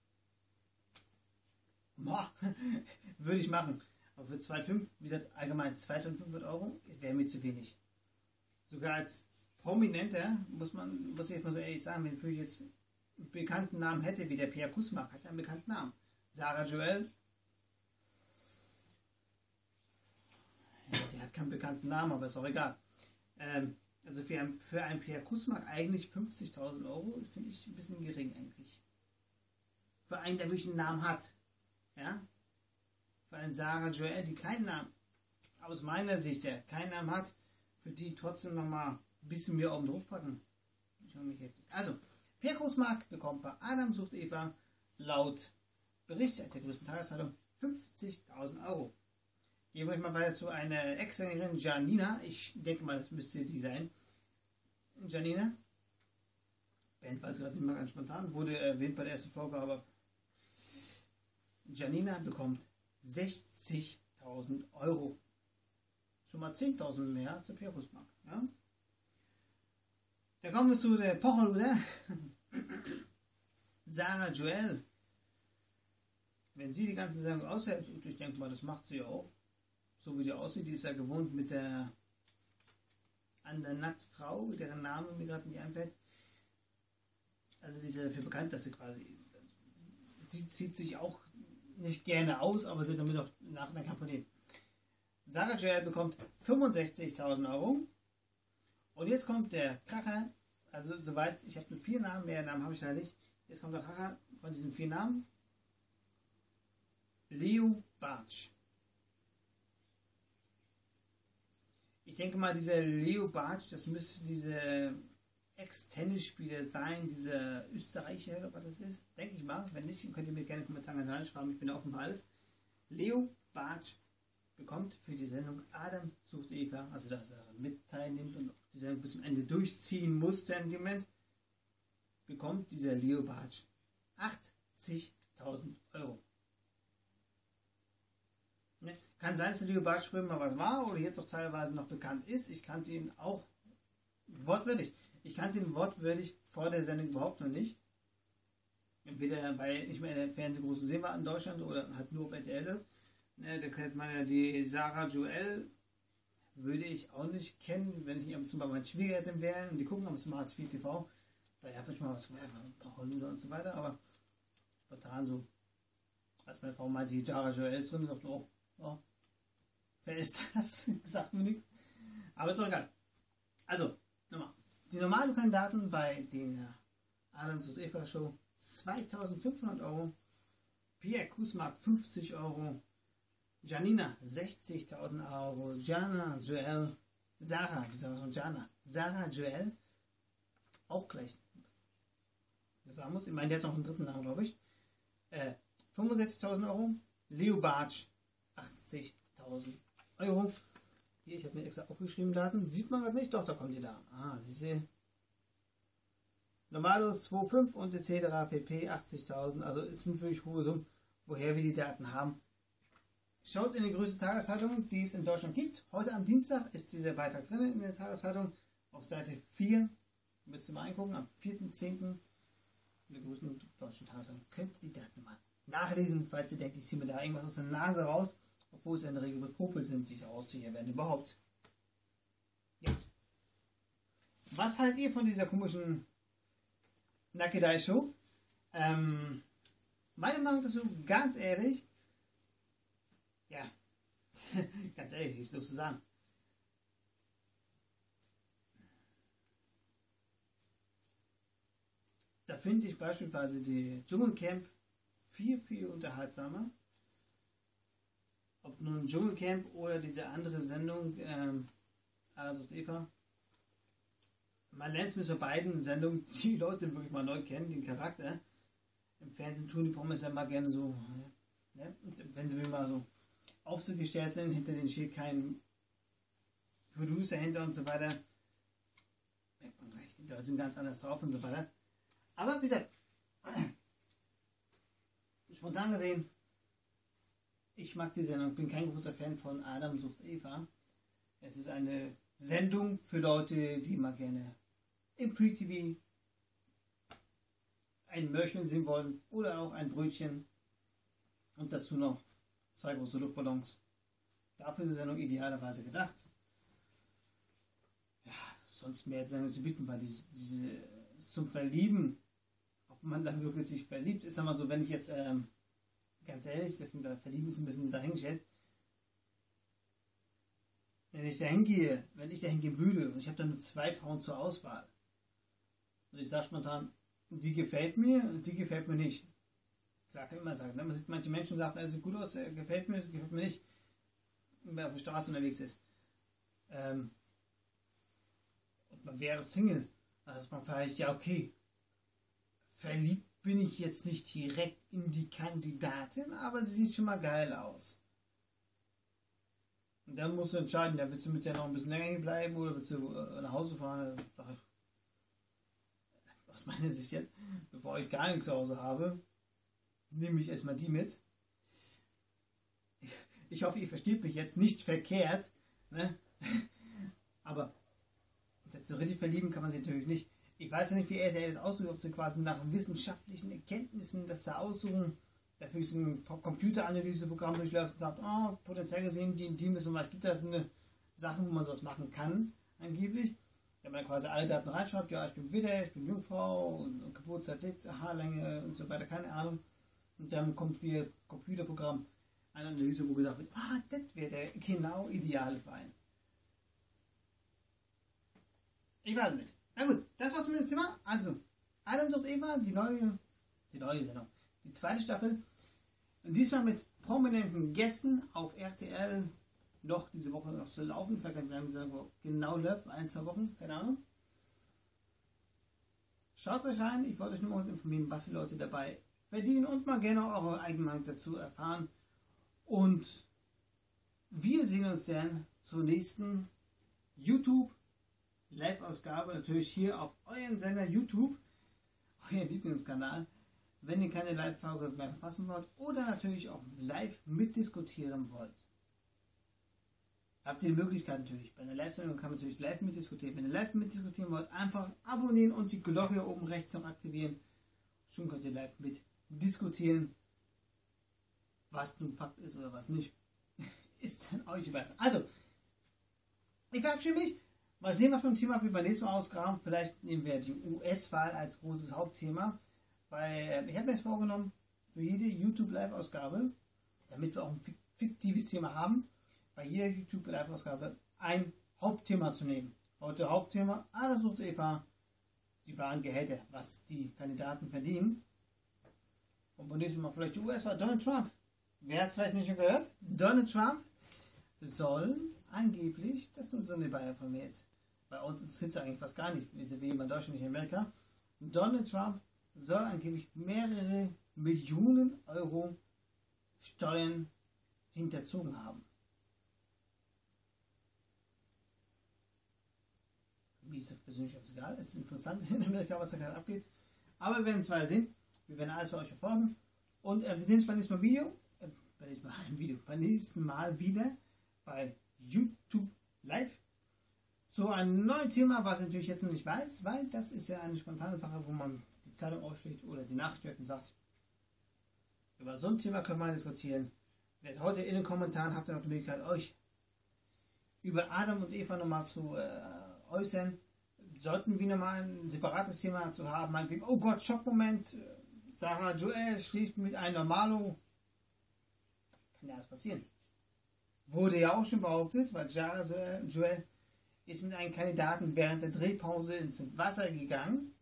Boah, würde ich machen. Aber für 2,5, wie gesagt, allgemein 2.500 Euro, wäre mir zu wenig. Sogar als Prominenter, muss ich jetzt mal so ehrlich sagen, wenn ich jetzt einen bekannten Namen hätte, wie der Pierre Kusmak, hat er einen bekannten Namen. Sarah Joel, ja, die hat keinen bekannten Namen, aber ist auch egal. Also für einen Pierre Kusmak eigentlich 50.000 Euro, finde ich ein bisschen gering eigentlich. Für einen, der wirklich einen Namen hat. Ja? Für einen Sarah Joel, die keinen Namen, aus meiner Sicht, der keinen Namen hat, für die trotzdem nochmal ein bisschen mehr oben drauf packen. Also, Pierre Kusmak bekommt bei Adam sucht Eva laut Bericht der größten Tageszeitung 50.000 Euro. Gehen wir mal weiter zu einer Ex-Sängerin, Janina. Ich denke mal, das müsste die sein. Janina. Band weiß gerade nicht mehr ganz spontan. Wurde erwähnt bei der ersten Folge, aber Janina bekommt 60.000 Euro. Schon mal 10.000 mehr als der Perusmark. Ja? Da kommen wir zu der Pocherluder. Sarah Joel. Wenn sie die ganze Sendung aushält, und ich denke mal, das macht sie ja auch, so wie die aussieht, die ist ja gewohnt mit der anderen Nacktfrau, deren Name mir gerade nicht einfällt. Also die ist ja dafür bekannt, dass sie quasi, sie zieht sich auch nicht gerne aus, aber sie hat damit auch nachher kein Problem. Sarah Joel bekommt 65.000 Euro. Und jetzt kommt der Kracher, also soweit, ich habe nur 4 Namen, mehr Namen habe ich da nicht. Jetzt kommt der Kracher von diesen 4 Namen. Leo Bartsch. Ich denke mal, dieser Leo Bartsch, das müsste dieser Ex-Tennisspieler sein, dieser Österreicher, oder was das ist. Denke ich mal. Wenn nicht, könnt ihr mir gerne in die Kommentare reinschreiben. Ich bin offen für alles. Leo Bartsch bekommt für die Sendung Adam sucht Eva, also dass er mit teilnimmt und auch die Sendung bis zum Ende durchziehen muss, Sentiment, bekommt dieser Leo Bartsch 80.000 Euro. Ne? Kann sein, dass der Leo Bartsch früher mal was war oder jetzt auch teilweise noch bekannt ist. Ich kannte ihn auch wortwörtlich. Ich kannte ihn wortwörtlich vor der Sendung überhaupt noch nicht. Entweder weil er nicht mehr in der Fernseh groß zu sehen war in Deutschland oder halt nur auf RTL. Ne, da kennt man ja die Sarah Joel, würde ich auch nicht kennen, wenn ich nicht ab und zu bei meinen Schwiegereltern wäre und die gucken am Smart 4 TV. Da habe ich mal was gehört, ein paar Holluder und so weiter, aber spontan so, als meine Frau meinte, die Sarah Joel ist drin, dachte ich, oh, wer ist das? Sagt mir nichts. Aber ist doch egal. Also, nochmal. Die normalen Kandidaten bei der Adam und Eva Show 2.500 Euro, Pierre Kusmark 50 Euro, Janina 60.000 Euro, Jana Joel, Sarah, wie soll ich sagen, Jana, Sarah Joel, auch gleich. Was sagen muss, ich meine, der hat noch einen dritten Namen, glaube ich. 65.000 Euro, Leo Bartsch 80.000 Euro. Hier, ich habe mir extra aufgeschrieben, Daten. Sieht man gerade nicht? Doch, da kommen die Daten. Diese Normalos 2,5 und etc. pp. 80.000. Also es sind wirklich hohe Summen, woher wir die Daten haben. Schaut in die größte Tageszeitung, die es in Deutschland gibt. Heute am Dienstag ist dieser Beitrag drin in der Tageszeitung. Auf Seite 4. Müsst ihr mal eingucken. Am 4.10. in der größten deutschen Tageszeitung könnt ihr die Daten mal nachlesen, falls ihr denkt, ich ziehe mir da irgendwas aus der Nase raus. Obwohl es in der Regel mit Popel sind, die ich rausziehe, wenn überhaupt. Ja. Was haltet ihr von dieser komischen Nackedei-Show? Meine Meinung dazu, ganz ehrlich, ja, ganz ehrlich, ich muss sagen. Da finde ich beispielsweise die Dschungelcamp viel unterhaltsamer. Ob nun Dschungelcamp oder diese andere Sendung, also Eva. Man lernt es mit so beiden Sendungen die Leute wirklich mal neu kennen, den Charakter. Im Fernsehen tun die Promis ja mal gerne so, ne? Und wenn sie mal so aufgestellt sind, hinter denen steht kein Producer hinter und so weiter, merkt man gleich, die Leute sind ganz anders drauf und so weiter. Aber wie gesagt, spontan gesehen, ich mag die Sendung, bin kein großer Fan von Adam sucht Eva. Es ist eine Sendung für Leute, die mal gerne im Free TV ein Möhrchen sehen wollen oder auch ein Brötchen und dazu noch 2 große Luftballons. Dafür ist die Sendung idealerweise gedacht. Ja, sonst mehr Sendung zu bieten, weil diese zum Verlieben, ob man dann wirklich sich verliebt, ist einmal so, wenn ich jetzt ganz ehrlich, verlieben ist ein bisschen dahingestellt. Wenn ich dahin gehen würde und ich habe dann nur 2 Frauen zur Auswahl und ich sage spontan, die gefällt mir und die gefällt mir nicht. Klar, kann ich immer sagen. Man sieht manche Menschen sagen, er sieht gut aus, er gefällt mir nicht, wenn man auf der Straße unterwegs ist. Und man wäre Single. Also man vielleicht, ja okay, verliebt bin ich jetzt nicht direkt in die Kandidatin, aber sie sieht schon mal geil aus. Und dann musst du entscheiden, ja, willst du mit der noch ein bisschen länger hier bleiben oder willst du nach Hause fahren? Aus meiner Sicht jetzt, bevor ich gar nichts zu Hause habe, nehme ich erstmal die mit. Ich hoffe, ihr versteht mich jetzt nicht verkehrt, ne? Aber so richtig verlieben kann man sich natürlich nicht. Ich weiß ja nicht, wie RTL das aussucht, ob sie quasi nach wissenschaftlichen Erkenntnissen das da aussuchen. Dafür ist ein Computeranalyseprogramm durchläuft und sagt, oh, potenziell gesehen, die müssen mal, es gibt da so eine Sachen, wo man sowas machen kann, angeblich. Wenn man quasi alle Daten reinschreibt, ja, ich bin Widder, ich bin Jungfrau, und Geburtszeit, Haarlänge und so weiter, keine Ahnung. Und dann kommt via Computerprogramm eine Analyse, wo gesagt wird, das wäre der genau ideale Verein. Ich weiß nicht. Na gut, das war's mit dem Thema. Also, Adam sucht Eva, die neue Sendung. Die zweite Staffel. Und diesmal mit prominenten Gästen auf RTL. Noch diese Woche noch zu laufen. Vielleicht kann ich sagen, wo genau läuft. 1-2 Wochen, keine Ahnung. Schaut euch rein. Ich wollte euch nur mal informieren, was die Leute dabei verdienen und mal gerne eure eigene Meinung dazu erfahren. Und wir sehen uns dann zur nächsten YouTube Live-Ausgabe, natürlich hier auf euren Sender YouTube, euer Lieblingskanal, wenn ihr keine Live-Folge mehr verpassen wollt oder natürlich auch live mitdiskutieren wollt. Habt ihr die Möglichkeit natürlich. Bei einer Live-Sendung kann man natürlich live mitdiskutieren. Wenn ihr live mitdiskutieren wollt, einfach abonnieren und die Glocke hier oben rechts noch aktivieren. Schon könnt ihr live mitdiskutieren, was nun Fakt ist oder was nicht. Ist dann euch überlassen. Also, ich verabschiede mich. Mal sehen, was für ein Thema wir beim nächsten Mal ausgraben. Vielleicht nehmen wir die US-Wahl als großes Hauptthema. Weil ich habe mir jetzt vorgenommen, für jede YouTube-Live-Ausgabe, damit wir auch ein fiktives Thema haben, bei jeder YouTube-Live-Ausgabe ein Hauptthema zu nehmen. Heute Hauptthema, Adam sucht Eva, die wahren Gehälter, was die Kandidaten verdienen. Und beim nächsten Mal vielleicht die US-Wahl, Donald Trump. Wer hat es vielleicht nicht schon gehört? Donald Trump soll angeblich, das ist nur so nebenbei informiert. Bei uns interessiert es eigentlich fast gar nicht, wie in Deutschland, nicht in Amerika. Donald Trump soll angeblich mehrere Millionen Euro Steuern hinterzogen haben. Mir ist das persönlich ganz egal. Es ist interessant in Amerika, was da gerade abgeht. Aber wir werden es weiter sehen. Wir werden alles für euch verfolgen. Und wir sehen uns beim nächsten Mal beim nächsten Mal wieder bei YouTube Live zu einem neuen Thema, was ich natürlich jetzt noch nicht weiß, weil das ist ja eine spontane Sache, wo man die Zeitung aufschlägt oder die Nachricht hört und sagt, über so ein Thema können wir diskutieren. Heute in den Kommentaren habt ihr noch die Möglichkeit, euch über Adam und Eva nochmal zu äußern. Sollten wir nochmal ein separates Thema zu haben, meinetwegen, oh Gott, Schockmoment, Sarah Joel schläft mit einem Normalo. Kann ja alles passieren. Wurde ja auch schon behauptet, weil Sarah Joel ist mit einem Kandidaten während der Drehpause ins Wasser gegangen.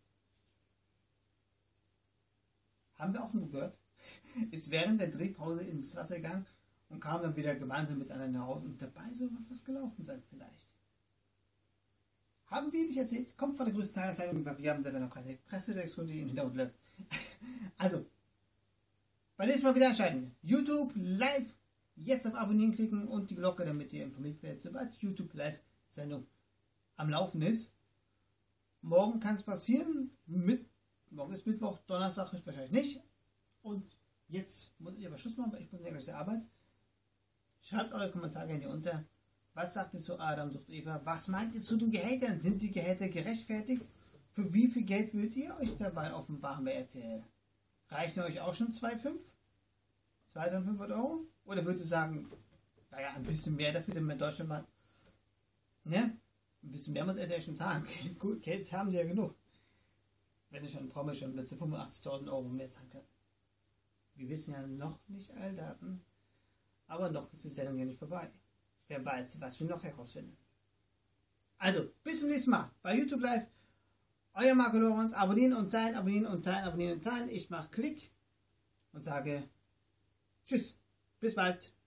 Haben wir auch nur gehört. Ist während der Drehpause ins Wasser gegangen und kam dann wieder gemeinsam miteinander raus und dabei soll was gelaufen sein vielleicht. Haben wir nicht erzählt, kommt von der größten Tageszeitung, weil wir haben selber noch keine Presseredaktion, die im Hintergrund läuft. Also, beim nächsten Mal wieder einschalten. YouTube Live, jetzt auf Abonnieren klicken und die Glocke, damit ihr informiert werdet, sobald die YouTube Live Sendung am Laufen ist. Morgen kann es passieren, morgen ist Mittwoch, Donnerstag ist wahrscheinlich nicht. Und jetzt muss ich aber Schluss machen, weil ich muss ja gleich zur Arbeit. Schreibt eure Kommentare gerne hier unter. Was sagt ihr zu Adam sucht Eva? Was meint ihr zu den Gehältern? Sind die Gehälter gerechtfertigt? Für wie viel Geld würdet ihr euch dabei offenbaren bei RTL? Reichen euch auch schon 2.500 Euro? Oder würdet ihr sagen, naja, ein bisschen mehr dafür, damit man Deutschland mal, ne? Ein bisschen mehr muss RTL schon zahlen. Gut, Geld haben die ja genug. Wenn ich schon Promi schon bis zu 85.000 Euro mehr zahlen kann. Wir wissen ja noch nicht alle Daten, aber noch ist die Sendung ja nicht vorbei. Wer weiß, was wir noch herausfinden. Also, bis zum nächsten Mal bei YouTube Live. Euer Marco Lorenz. Abonnieren und teilen, abonnieren und teilen, abonnieren und teilen. Ich mache Klick und sage Tschüss. Bis bald.